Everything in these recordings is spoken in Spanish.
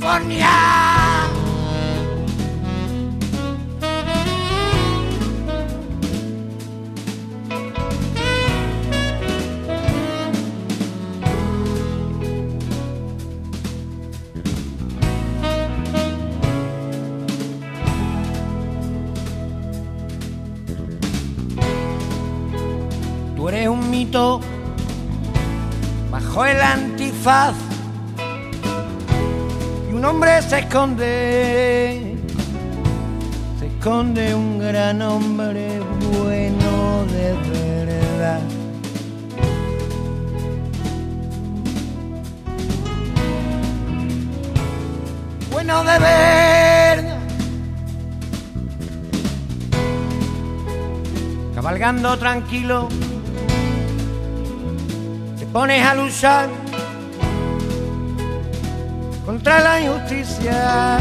California. Tú eres un mito bajo el antifaz y un hombre se esconde un gran hombre bueno de verdad. Bueno de verdad. Cabalgando tranquilo pones a luchar contra la injusticia,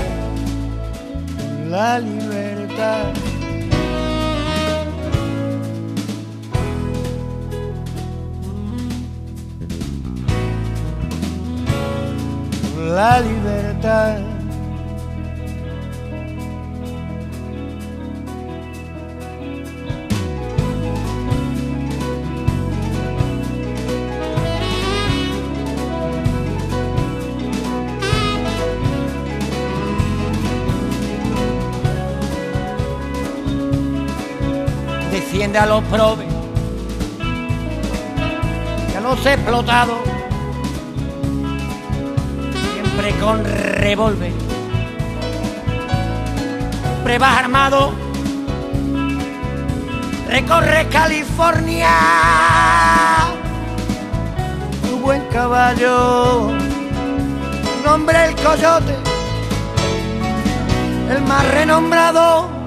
la libertad. La libertad. Defiende a los probes y a los explotados, siempre con revólver. Siempre vas armado, recorres California, tu buen caballo, tu nombre el coyote, el más renombrado.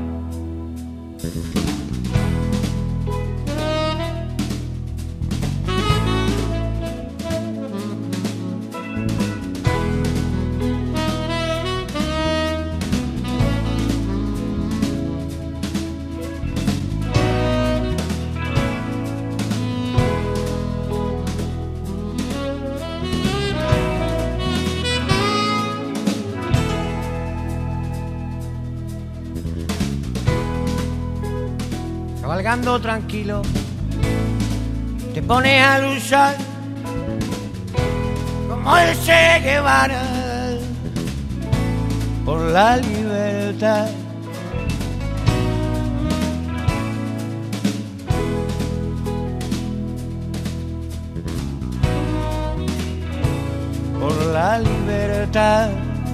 Cabalgando tranquilo, te pones a luchar como el Che Guevara por la libertad. Por la libertad.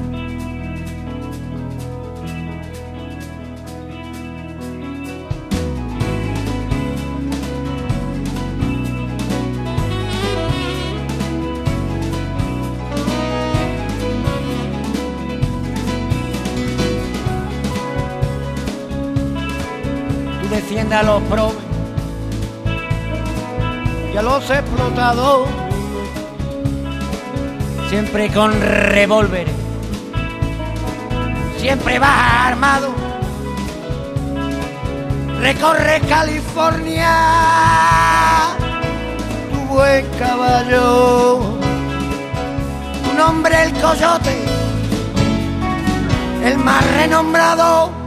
Defiende a los probes y a los explotados, siempre con revólveres, siempre vas armado, recorres California, tu buen caballo, tu nombre el coyote, el más renombrado.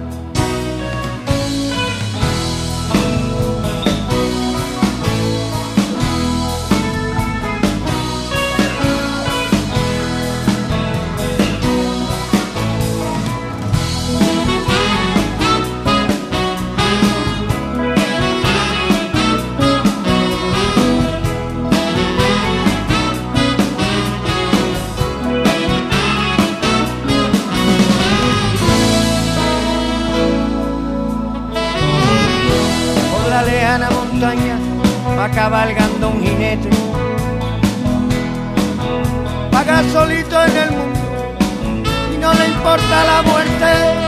Lejana montaña va cabalgando un jinete, vaga solito en el mundo y no le importa la muerte.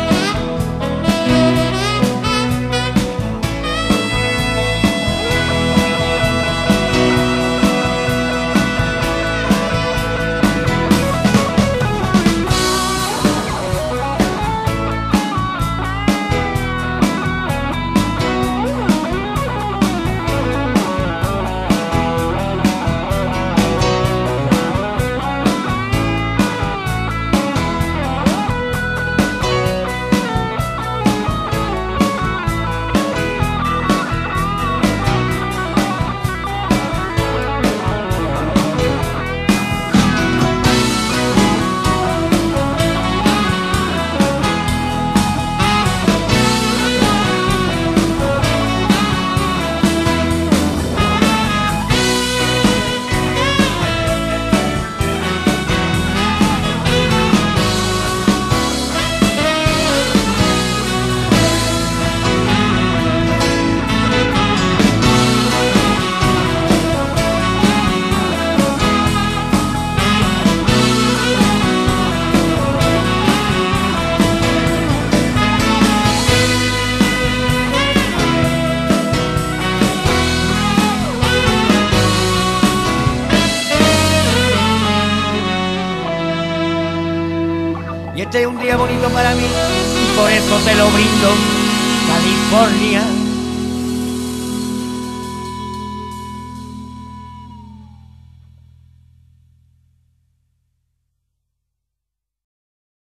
este es un día bonito para mí y por eso te lo brindo, California.